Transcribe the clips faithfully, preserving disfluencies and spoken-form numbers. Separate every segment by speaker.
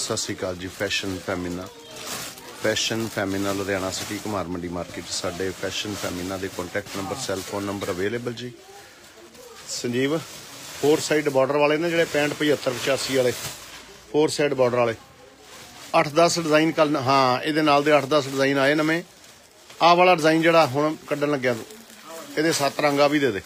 Speaker 1: सत श्री अकाल जी। Fashion Femina fashion Femina Ludhiana city Kumar Mandi market साडे फैशन फैमिना के contact number cell phone number available जी। संजीव फोर साइड बॉर्डर वाले ने जोड़े पैंठ पचहत्तर पचासी वाले फोर साइड बॉर्डर वाले अठ दस डिजाइन कल हाँ ये नाल दे अठ दस डिजाइन आए नवे। आ वाला डिजाइन जोड़ा हुण कड्डण लग्या ये सत्त रंगा भी दे दे।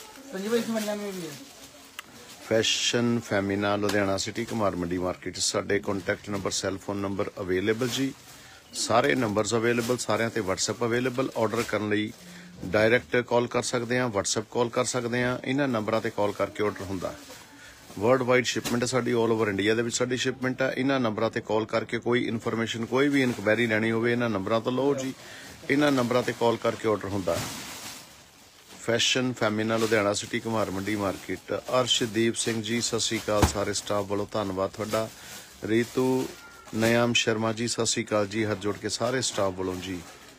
Speaker 1: Fashion Femina Ludhiana city Kumar Mandi market साडे contact number cell phone number available जी। सारे नंबरस अवेलेबल सारिਆਂ ते WhatsApp अवेलेबल। ऑर्डर करने लई डायरैक्ट कॉल कर सकते हैं, WhatsApp कॉल कर सकते हैं। इन्हां नंबरां ते कॉल करके ऑर्डर हुंदा है। वर्ल्ड वाइड शिपमेंट साडी ऑल ओवर इंडिया दे विच साडी शिपमेंट है। इन्हां नंबरां ते कॉल करके कोई इन्फॉर्मेशन कोई भी इनक्वायरी लैनी होवे इन्हां नंबरां तो लो जी। इन्हां नंबरां ते कॉल करके ऑर्डर हुंदा है। Fashion Femina Ludhiana city Kumar Mandi market. Arshdeep Singh ji सत श्री अकाल सारे स्टाफ वालों धन्नवाद तुहाडा। रीतू नयाम शर्मा जी सत श्री अकाल जी हथ जोड़ के सारे स्टाफ वालों जी।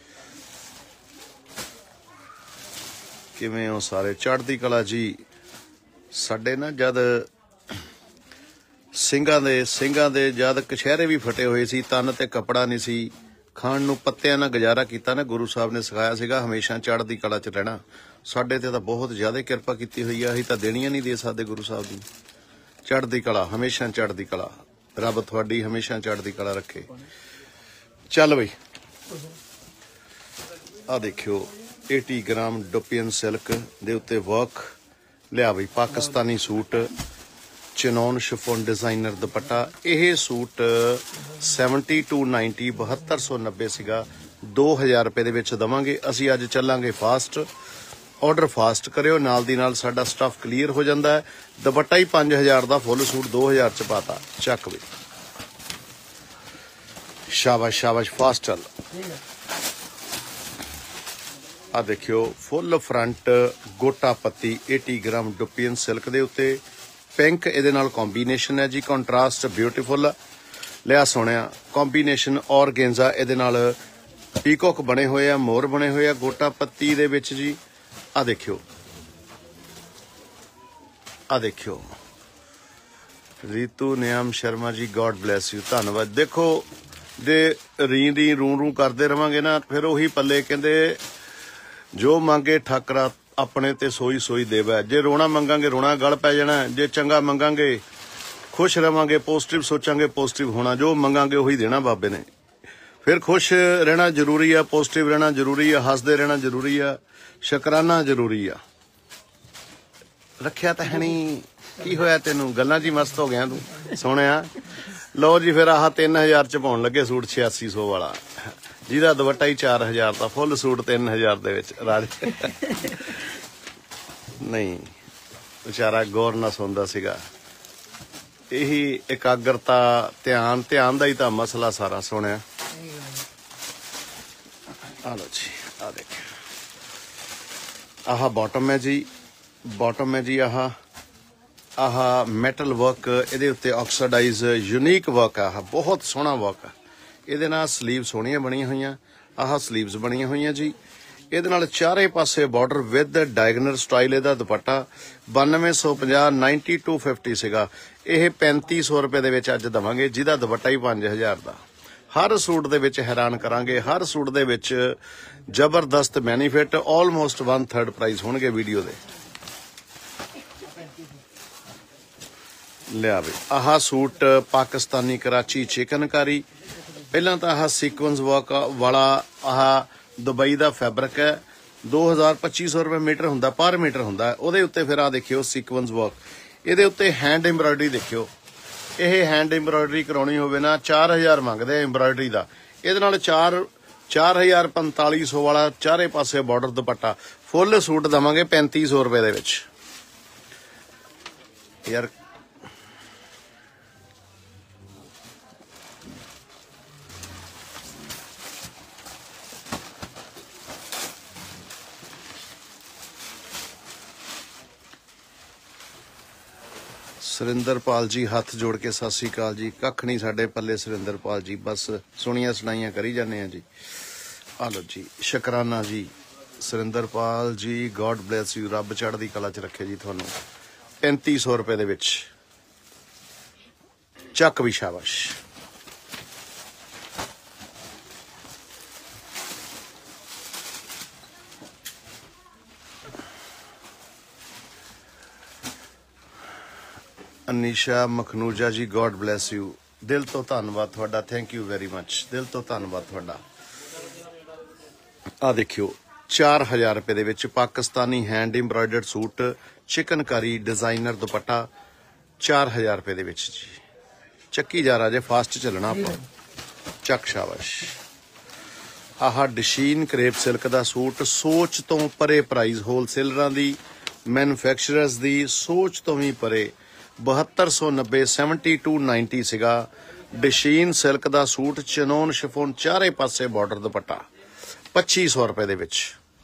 Speaker 1: किवें हो सारे चढ़दी कला जी। साडे ना जद ਸਿੰਘਾਂ ਦੇ ਸਿੰਘਾਂ ਦੇ जद कछहरे भी फटे हुए सी तन ते कपड़ा नहीं सी खाण नूं पत्तियां नाल गुजारा कीता ना। गुरु साहब ने सिखाया सीगा हमेशा चढ़दी कला च रहना। साडे ते तां बहुत ज़्यादा किरपा कीती हुई है। असीं तां देणियां नहीं दे सकदे गुरु साहब दी। चढ़दी कला हमेशा चढ़दी कला रब तुहाडी हमेशा चढ़दी कला रखे। चल बई आ देखियो अस्सी ग्राम डुपियन सिल्क दे उत्ते वर्क लिया बई Pakistani suit chinon chiffon designer dupatta. यह सूट सैवनटी टू नाइनटी बहत्तर सौ नब्बे सीगा दो हज़ार रुपए दे विच देवांगे। असीं अज चलांगे फास्ट। ऑर्डर फास्ट करियो नाल दी नाल साडा स्टफ क्लीयर हो जाता है। दुपट्टा ही पांच हज़ार का फुल सूट दो हज़ार च पाता। चक भी शाबाश शाबाश फास्ट चल। आ देखियो फुल फ्रंट गोटा पत्ती अस्सी ग्राम डुपियन सिल्क दे उत्ते पिंक इहदे नाल कॉम्बीनेशन है जी। कंट्रास्ट ब्यूटीफुल लिया सोहणिया कॉम्बीनेशन। और गेंजा इहदे नाल पीकॉक बने हुए आ मोर बने हुए आ गोटा पत्ती दे विच जी। आ देखियो आ देखियो Reetu Niyam Sharma ji God bless you धन्नवाद। देखो जे री री रू रू करते रहांगे ना फिर उही पल्ले कहंदे जो मंगे ठाकरा अपने ते सोई सोई देवै। जे रोना मंगांगे रोना गल पै जाना। जे चंगा मंगांगे खुश रवांगे पॉजिटिव सोचांगे पॉजिटिव होना। जो मंगांगे उही देना बाबे ने। फिर खुश रहना जरूरी है, पॉजिटिव रहना जरूरी है, हसदे रहना जरूरी है, शकराना जरूरी है। रखिया तां है नहीं की होया तेनू गल्लां जी मस्त हो गया तू सोहणिया। लो जी फिर आह तीन हज़ार च पाउण लगे सूट छियासी सौ वाला जिहदा दुपट्टा ही चार हज़ार का फुल सूट तीन हज़ार दे विच राजे नहीं बेचारा गौर ना सुनदा सीगा। यही एकाग्रता ध्यान ध्यान दा ही तां मसला सारा सुनिया। आ लो जी आ देखिए आह बॉटम है जी। बॉटम है जी आह आह मैटल वर्क इहदे उत्ते ऑक्सीडाइज यूनीक वर्क आह बहुत सोहना वर्क है। ਇਹਦੇ ਨਾਲ स्लीव सोहणियां ਬਣੀਆਂ ਹੋਈਆਂ। ਆਹ स्लीव्स ਬਣੀਆਂ ਹੋਈਆਂ ਜੀ। ਇਹਦੇ ਨਾਲ ਚਾਰੇ ਪਾਸੇ ਬਾਰਡਰ ਵਿਦ ਡਾਇਗਨਲ ਸਟਾਈਲ। ਇਹਦਾ ਦੁਪੱਟਾ ਬਾਨਵੇਂ ਸੌ ਪੰਜਾਹ ਨਾਈਨਟੀ ਟੂ ਫਿਫਟੀ ਸੀਗਾ। ਇਹ ਪੈਂਤੀ ਸੌ ਰੁਪਏ ਦੇ ਵਿੱਚ ਅੱਜ ਦੇਵਾਂਗੇ ਜਿਹਦਾ ਦੁਪੱਟਾ ਹੀ ਪੰਜ ਹਜ਼ਾਰ ਦਾ। ਹਰ ਸੂਟ ਦੇ ਵਿੱਚ ਹੈਰਾਨ ਕਰਾਂਗੇ। ਹਰ ਸੂਟ ਦੇ ਵਿੱਚ ਜ਼ਬਰਦਸਤ benefit almost one third price ਹੋਣਗੇ ਵੀਡੀਓ ਦੇ। ਲਿਆ ਵੀ ਆਹ ਸੂਟ ਪਾਕਿਸਤਾਨੀ कराची चिकनकारी। पहला तो आह सीक्वेंस वर्क वाला आह दुबई का फैब्रिक है। दो हज़ार पच्ची सौ रुपये मीटर होंदा पर मीटर होंदा। उहदे उत्ते फिर आ देखियो सीक्वेंस वर्क। इहदे उत्ते हैंड एम्ब्रॉयडरी देखियो। यह हैंड एम्ब्रॉयडरी कराउणी होवे ना चार हज़ार मंगदे एम्ब्रॉयडरी का। इहदे नाल चार चार हज़ार पंताली सौ वाला चारे पासे बॉर्डर दुपट्टा फुल सूट देवांगे पैंती सौ रुपये दे विच। यार सुरिंदरपाल जी हथ जोड़ के सत श्री अकाल जी। कख नहीं साडे पल्ले सुरिंदरपाल जी बस सुनिया सुनाइयां करी जाने जी। आ लो जी शकराना जी Surinderpal ji God bless you रब चढ़दी कला च रखे जी तुहानू। पैंती सौ रुपए दे विच चक भी शाबाश। ਅਨੀਸ਼ਾ ਮਖਨੂਜਾ ਜੀ, ਗੋਡ ਬਲੈਸ ਯੂ। ਦਿਲ ਤੋਂ ਧੰਨਵਾਦ ਤੁਹਾਡਾ, ਥੈਂਕ ਯੂ ਵੈਰੀ ਮਚ, ਦਿਲ ਤੋਂ ਧੰਨਵਾਦ ਤੁਹਾਡਾ। ਆ ਦੇਖਿਓ ਚਾਰ ਹਜ਼ਾਰ ਰੁਪਏ ਦੇ ਵਿੱਚ Pakistani hand embroidered suit, chikankari designer dupatta, ਚਾਰ ਹਜ਼ਾਰ ਰੁਪਏ ਦੇ ਵਿੱਚ ਜੀ। ਚੱਕੀ ਜਾ ਰਾਜੇ, ਫਾਸਟ ਚੱਲਣਾ ਆਪਾਂ। ਚੱਕ ਸ਼ਾਬਾਸ਼। ਆਹ ਡਿਸ਼ੀਨ ਕਰੇਪ ਸਿਲਕ ਦਾ ਸੂਟ, ਸੋਚ ਤੋਂ ਪਰੇ ਪ੍ਰਾਈਸ, ਹੋਲਸੇਲਰਾਂ ਦੀ, ਮੈਨੂਫੈਕਚਰਰਸ ਦੀ ਸੋਚ ਤੋਂ ਵੀ ਪਰੇ, ਬਹੱਤਰ ਸੌ ਨੱਬੇ, ਸੈਵਨਟੀ ਟੂ ਨਾਈਨਟੀ ਸੀਗਾ। ਡਿਸ਼ੀਨ ਸਿਲਕ ਦਾ ਸੂਟ, ਚਨੋਨ ਸ਼ਿਫੋਨ, ਚਾਰੇ ਪਾਸੇ ਬਾਰਡਰ ਦੁਪੱਟਾ, ਪੱਚੀ ਸੌ ਰੁਪਏ ਦੇ ਵਿੱਚ,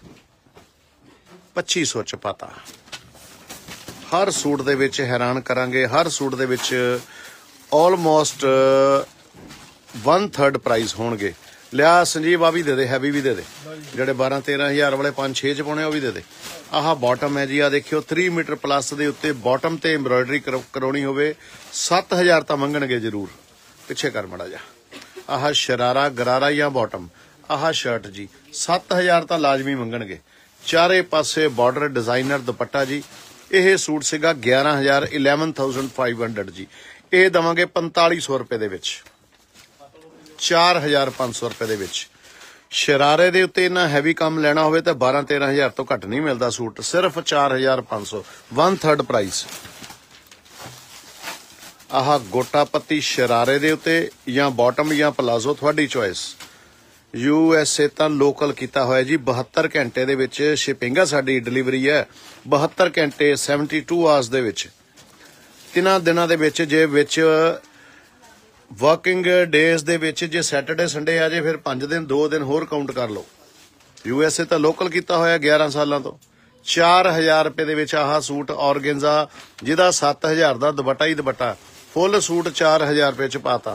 Speaker 1: ਪੱਚੀ ਸੌ ਚ ਪਾਤਾ। ਹਰ ਸੂਟ ਦੇ ਵਿੱਚ ਹੈਰਾਨ ਕਰਾਂਗੇ, ਹਰ ਸੂਟ ਦੇ ਵਿੱਚ ਆਲਮੋਸਟ ਵਨ ਥਰਡ ਪ੍ਰਾਈਸ ਹੋਣਗੇ। ਲਿਆ ਸੰਜੀਵ, ਆ ਵੀ ਦੇ ਦੇ, ਹੈਵੀ ਵੀ ਦੇ ਦੇ, ਜਿਹੜੇ ਬਾਰਾਂ ਤੇਰਾਂ ਹਜ਼ਾਰ ਵਾਲੇ ਪੰਜ ਛੇ ਚ ਪਾਉਣੇ ਉਹ ਵੀ ਦੇ ਦੇ। ਆਹ ਬਾਟਮ ਹੈ ਜੀ, ਆ ਦੇਖਿਓ ਤੀਹ ਮੀਟਰ ਪਲੱਸ ਦੇ ਉੱਤੇ ਬਾਟਮ ਤੇ ਐਮਬਰਾਇਡਰੀ ਕਰਾਉਣੀ ਹੋਵੇ ਸੱਤ ਹਜ਼ਾਰ ਤਾਂ ਮੰਗਣਗੇ ਜ਼ਰੂਰ। ਪਿੱਛੇ ਕਰ ਮੜਾ ਜਾ। ਆਹ ਸ਼ਰਾਰਾ ਗਰਾਰਾ ਜਾਂ ਬਾਟਮ, ਆਹ ਸ਼ਰਟ ਜੀ, ਸੱਤ ਹਜ਼ਾਰ ਤਾਂ ਲਾਜ਼ਮੀ ਮੰਗਣਗੇ। ਚਾਰੇ ਪਾਸੇ ਬਾਰਡਰ ਡਿਜ਼ਾਈਨਰ ਦੁਪੱਟਾ ਜੀ। ਇਹ ਸੂਟ ਸੀਗਾ ਗਿਆਰਾਂ ਹਜ਼ਾਰ, ਇਲੈਵਨ ਥਾਊਜ਼ੈਂਡ ਫਾਈਵ ਹੰਡਰਡ ਜੀ। ਇਹ ਦੇਵਾਂਗੇ ਪੰਤਾਲੀ ਸੌ ਰੁਪਏ ਦੇ ਵਿੱਚ, ਚਾਰ ਹਜ਼ਾਰ ਪੰਜ ਸੌ ਰੁਪਏ ਦੇ ਵਿੱਚ। ਸ਼ਰਾਰੇ ਦੇ ਉੱਤੇ ਇੰਨਾ ਹੈਵੀ ਕੰਮ ਲੈਣਾ ਹੋਵੇ ਤਾਂ ਬਾਰਾਂ ਤੇਰਾਂ ਹਜ਼ਾਰ ਤੋਂ ਘੱਟ ਨਹੀਂ ਮਿਲਦਾ ਸੂਟ, ਸਿਰਫ ਚਾਰ ਹਜ਼ਾਰ ਪੰਜ ਸੌ, ਵਨ ਥਰਡ ਪ੍ਰਾਈਸ। ਆਹ ਗੋਟਾ ਪੱਤੀ ਸ਼ਰਾਰੇ ਦੇ ਉੱਤੇ ਜਾਂ ਬਾਟਮ ਜਾਂ ਪਲਾਜ਼ੋ, ਤੁਹਾਡੀ ਚੋਇਸ। ਯੂ ਐਸ ਏ ਤਾਂ ਲੋਕਲ ਕੀਤਾ ਹੋਇਆ ਜੀ, ਬਹੱਤਰ ਘੰਟੇ ਦੇ ਵਿੱਚ ਸ਼ਿਪਿੰਗ ਆ ਸਾਡੀ, ਡਿਲੀਵਰੀ ਹੈ ਬਹੱਤਰ ਘੰਟੇ, ਸੈਵਨਟੀ ਟੂ ਆਵਰਸ ਦੇ ਵਿੱਚ। ਤਿੰਨਾਂ ਦਿਨਾਂ ਦੇ ਵਿੱਚ, ਜੇ ਵਿੱਚ ਵਰਕਿੰਗ ਡੇਜ਼ ਦੇ ਵਿੱਚ ਜੇ ਸੈਟਰਡੇ ਸੰਡੇ ਆ ਜੇ ਫਿਰ ਪੰਜ ਦਿਨ, ਦੋ ਦਿਨ ਹੋਰ ਕਾਊਂਟ ਕਰ ਲਓ। ਯੂ ਐਸ ਏ ਤਾਂ ਲੋਕਲ ਕੀਤਾ ਹੋਇਆ ਗਿਆਰਾਂ ਸਾਲਾਂ ਤੋਂ। ਚਾਰ ਹਜ਼ਾਰ ਰੁਪਏ ਦੇ ਵਿੱਚ ਆਹ ਸੂਟ ਔਰਗੈਂਜ਼ਾ, ਜਿਹਦਾ ਸੱਤ ਹਜ਼ਾਰ ਦਾ ਦੁਪੱਟਾ ਹੀ ਦੁਪੱਟਾ, ਫੁੱਲ ਸੂਟ ਚਾਰ ਹਜ਼ਾਰ ਰੁਪਏ ਚ ਪਾਤਾ।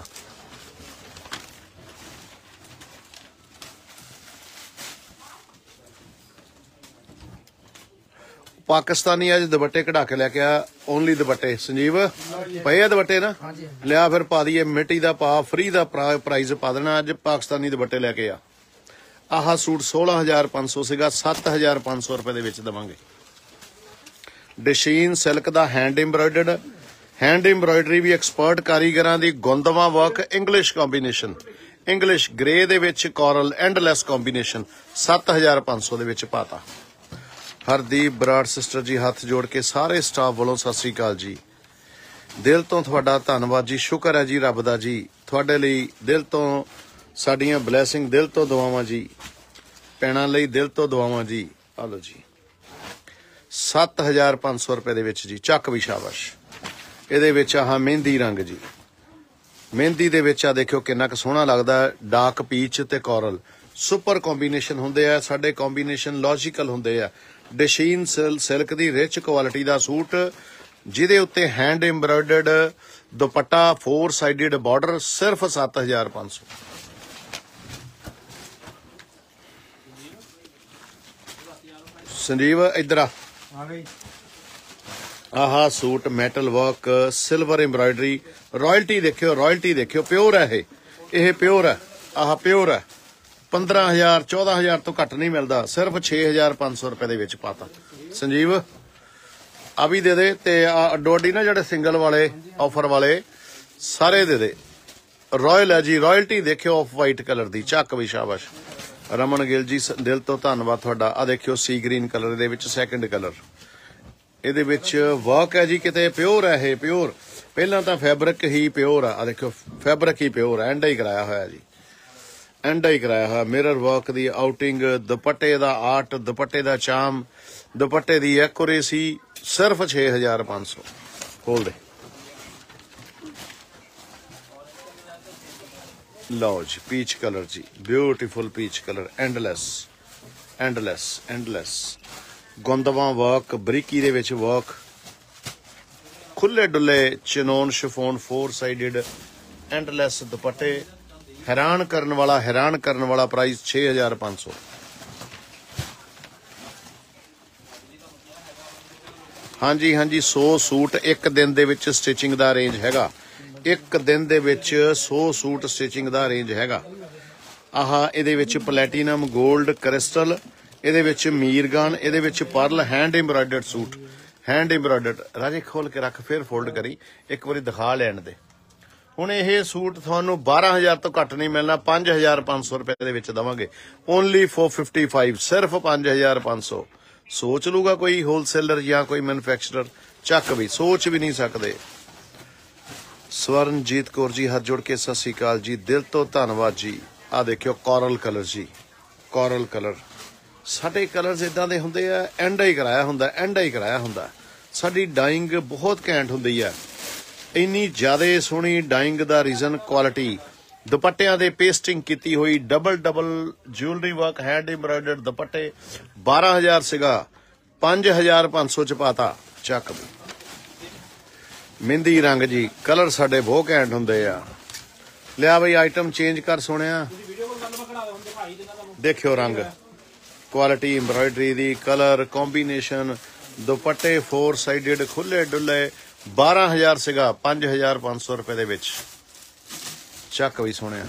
Speaker 1: ਪਾਕਿਸਤਾਨੀ ਅੱਜ ਦੁਪੱਟੇ ਕਢਾ ਕੇ ਲੈ ਕੇ ਆ, ਓਨਲੀ ਦੁਪੱਟੇ। ਸੰਜੀਵ ਪਏ ਆ ਦੁਪੱਟੇ ਨਾ, ਲਿਆ ਫਿਰ ਪਾ ਦਈਏ, ਮਿੱਟੀ ਦਾ ਪਾ, ਫ੍ਰੀ ਦਾ ਪ੍ਰਾਈਜ਼ ਪਾ ਦੇਣਾ। ਅੱਜ ਪਾਕਿਸਤਾਨੀ ਦੁਪੱਟੇ ਲੈ ਕੇ ਆ। ਆਹ ਸੂਟ ਸੋਲਾਂ ਹਜ਼ਾਰ ਪੰਜ ਸੌ ਸੀਗਾ, ਸੱਤ ਹਜ਼ਾਰ ਪੰਜ ਸੌ ਰੁਪਏ ਦੇ ਵਿੱਚ ਦੇਵਾਂਗੇ। ਡਿਸ਼ੀਨ ਸਿਲਕ ਦਾ ਹੈਂਡ ਐਮਬਰਾਇਡਰਡ, ਹੈਂਡ ਐਮਬਰਾਇਡਰੀ ਵੀ ਐਕਸਪਰਟ ਕਾਰੀਗਰਾਂ ਦੀ, ਗੁੰਦਵਾ work, English combination, English grey ਦੇ ਵਿੱਚ ਕੋਰਲ, ਐਂਡਲੈਸ ਕੰਬੀਨੇਸ਼ਨ, ਸੱਤ ਹਜ਼ਾਰ ਪੰਜ ਸੌ ਦੇ ਵਿੱਚ ਪਾਤਾ। ਹਰਦੀਪ ਬਰਾੜ ਸਿਸਟਰ ਜੀ, ਹੱਥ ਜੋੜ ਕੇ ਸਾਰੇ ਸਟਾਫ ਵੱਲੋਂ ਸਤਿ ਸ੍ਰੀ ਅਕਾਲ ਜੀ। ਦਿਲ ਤੋਂ ਤੁਹਾਡਾ ਧੰਨਵਾਦ ਜੀ, ਸ਼ੁਕਰ ਹੈ ਜੀ ਰੱਬ ਦਾ ਜੀ, ਤੁਹਾਡੇ ਲਈ ਦਿਲ ਤੋਂ ਸਾਡੀਆਂ ਬਲੈਸਿੰਗ, ਦਿਲ ਤੋਂ ਦੁਆਵਾਂ ਜੀ, ਭੈਣਾਂ ਲਈ ਦਿਲ ਤੋਂ ਦੁਆਵਾਂ ਜੀ। ਆ ਲਓ ਜੀ, ਸੱਤ ਹਜ਼ਾਰ ਪੰਜ ਸੌ ਰੁਪਏ ਦੇ ਵਿੱਚ ਜੀ, ਚੱਕ ਵੀ ਸ਼ਾਬਾਸ਼। ਇਹਦੇ ਵਿੱਚ ਆਹ ਮਹਿੰਦੀ ਰੰਗ ਜੀ, ਮਹਿੰਦੀ ਦੇ ਵਿੱਚ ਆ ਦੇਖਿਓ ਕਿੰਨਾ ਕੁ ਸੋਹਣਾ ਲੱਗਦਾ, ਡਾਰਕ ਪੀਚ ਤੇ ਕੋਰਲ, ਸੁਪਰ ਕੰਬੀਨੇਸ਼ਨ ਹੁੰਦੇ ਆ ਸਾਡੇ, ਕੰਬੀਨੇਸ਼ਨ ਲੌਜੀਕਲ ਹੁੰਦੇ ਆ। ਡਿਸ਼ੀਨ ਸਿਲਕ ਦੀ ਰਿਚ ਕੁਆਲਿਟੀ ਦਾ ਸੂਟ, ਜਿਹਦੇ ਉੱਤੇ hand embroidered dupatta, four sided border, ਸਿਰਫ ਸੱਤ ਹਜ਼ਾਰ ਪੰਜ ਸੌ। ਸੰਜੀਵ ਇੱਧਰ ਆ। ਆਹ suit metal work, silver embroidery, royalty ਦੇਖਿਓ, ਰਾਇਲਟੀ ਦੇਖਿਓ, ਪਿਓਰ ਹੈ ਇਹ, ਇਹ ਪਿਓਰ ਹੈ, ਆਹ ਪਿਓਰ ਹੈ। ਪੰਦਰਾਂ ਹਜ਼ਾਰ, ਚੌਦਾਂ ਹਜ਼ਾਰ ਤੋਂ ਘੱਟ ਨਹੀਂ ਮਿਲਦਾ, ਸਿਰਫ ਛੇ ਹਜ਼ਾਰ ਪੰਜ ਸੌ ਰੁਪਏ ਦੇ ਵਿੱਚ ਪਾਤਾ। ਸੰਜੀਵ ਆ ਵੀ ਦੇ ਦੇ, ਤੇ ਆ ਅੱਡੋ ਅੱਡੀ ਨਾ ਜਿਹੜੇ ਸਿੰਗਲ ਵਾਲੇ ਆਫਰ ਵਾਲੇ ਸਾਰੇ ਦੇ ਦੇ। ਰਾਇਲ ਹੈ ਜੀ, ਰਾਇਲਟੀ ਦੇਖਿਓ, ਆਫ ਵਾਈਟ ਕਲਰ ਦੀ, ਚੱਕ ਵੀ ਸ਼ਾਬਾਸ਼। ਰਮਨ ਗਿੱਲ ਜੀ, ਦਿਲ ਤੋਂ ਧੰਨਵਾਦ ਤੁਹਾਡਾ। ਆ ਦੇਖਿਓ ਸੀ ਗ੍ਰੀਨ ਕਲਰ ਦੇ ਵਿੱਚ, ਸੈਕਿੰਡ ਕਲਰ, ਇਹਦੇ ਵਿੱਚ ਵਰਕ ਹੈ ਜੀ, ਕਿਤੇ ਪਿਓਰ ਹੈ ਇਹ, ਪਿਓਰ। ਪਹਿਲਾਂ ਤਾਂ ਫੈਬਰਿਕ ਹੀ ਪਿਓਰ ਆ, ਆ ਦੇਖਿਓ ਫੈਬਰਿਕ ਹੀ ਪਿਓਰ ਹੈ, ਐਂਡਾ ਹੀ ਕਰਾਇਆ ਹੋਇਆ ਜੀ, ਐਂਡਾ ਹੀ ਕਰਾਇਆ ਹੋਇਆ। ਮਿਰਰ ਵਰਕ ਦੀ ਆਊਟਿੰਗ, ਦੁਪੱਟੇ ਦਾ ਆਰਟ, ਦੁਪੱਟੇ ਦਾ ਚਾਮ, ਦੁਪੱਟੇ ਦੀ ਐਕੂਰੇਸੀ, ਸਿਰਫ ਛੇ ਹਜ਼ਾਰ ਪੰਜ ਸੌ। ਖੋਲ ਦੇ, ਲਓ ਜੀ, ਪੀਚ ਕਲਰ ਜੀ, beautiful peach colour, endless, endless, endless ਗੁੰਦਵਾ ਵਰਕ, ਬਰੀਕੀ ਦੇ ਵਿੱਚ ਵਰਕ, ਖੁੱਲੇ ਡੁੱਲੇ chinon chiffon, four sided endless ਦੁਪੱਟੇ, ਹੈਰਾਨ ਕਰਨ ਵਾਲਾ, ਹੈਰਾਨ ਕਰਨ ਵਾਲਾ ਪ੍ਰਾਈਸ ਛੇ ਹਜ਼ਾਰ ਪੰਜ ਸੌ। ਹਾਂਜੀ ਹਾਂਜੀ, ਸੌ ਸੂਟ ਇੱਕ ਦਿਨ ਦੇ ਵਿੱਚ ਸਟਿਚਿੰਗ ਦਾ ਅਰੇਂਜ ਹੈਗਾ, ਇੱਕ ਦਿਨ ਦੇ ਵਿੱਚ ਸੌ ਸੂਟ ਸਟਿਚਿੰਗ ਦਾ ਅਰੇਂਜ ਹੈਗਾ। ਆਹ ਇਹਦੇ ਵਿੱਚ ਪਲੈਟੀਨਮ, ਗੋਲਡ, ਕ੍ਰਿਸਟਲ, ਇਹਦੇ ਵਿੱਚ ਮੀਰਗਨ, ਇਹਦੇ ਵਿੱਚ pearl, hand embroidered suit, hand embroidered राजे खोल के रख फिर फोल्ड करी एक बारी दिखा लैण दे। हुण यह सूट तुहानू बारह हज़ार तो घट नहीं मिलना, पांच हज़ार पांच सौ रुपए दे विच दवांगे ओनली फोर फिफ्टी फाइव, सिर्फ पांच हज़ार पांच सौ। सोच लूगा कोई होलसेलर या कोई मैन्युफैक्चरर, चक भी सोच भी नहीं सकते। स्वरणजीत कौर जी हाथ जोड़ के सत श्री अकाल जी, दिल तो धन्नवाद जी। आ देखियो कॉरल कलर जी, कॉरल कलर साडे कलर्स इदां दे हुंदे आ, एंड ही कराया हुंदा, एंड ही कराया हुंदा। साडी डाइंग बहुत घैंट हुंदी है, इन्नी ज्यादा सोहनी डाइंग दा रीजन क्वालिटी। दुपट्टियां दे पेस्टिंग कीती हुई, double double jewellery work, hand embroidered दुपट्टे। बारह हज़ार सीगा, पांच हज़ार पांच सौ च पाता, चक। मेहंदी रंग जी, कलर साडे बहुत घैंट हुंदे आ। लिया बई आइटम चेंज कर सोनिया, देखियो रंग, क्वालिटी एम्ब्रॉयडरी दी, कलर कॉम्बीनेशन, दुपट्टे फोर साइडेड खुले डुले। बारह हज़ार सीगा, पांच हज़ार पांच सौ रुपए दे विच, चक भी सोने।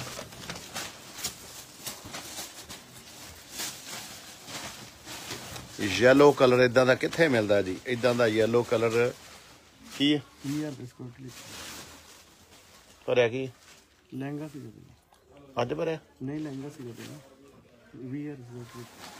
Speaker 1: येलो कलर इदां दा कित्थे मिलदा जी, इदां दा येलो कलर की भरिया की
Speaker 2: लहंगा
Speaker 1: अज भरिया
Speaker 2: नहीं, लहंगा सी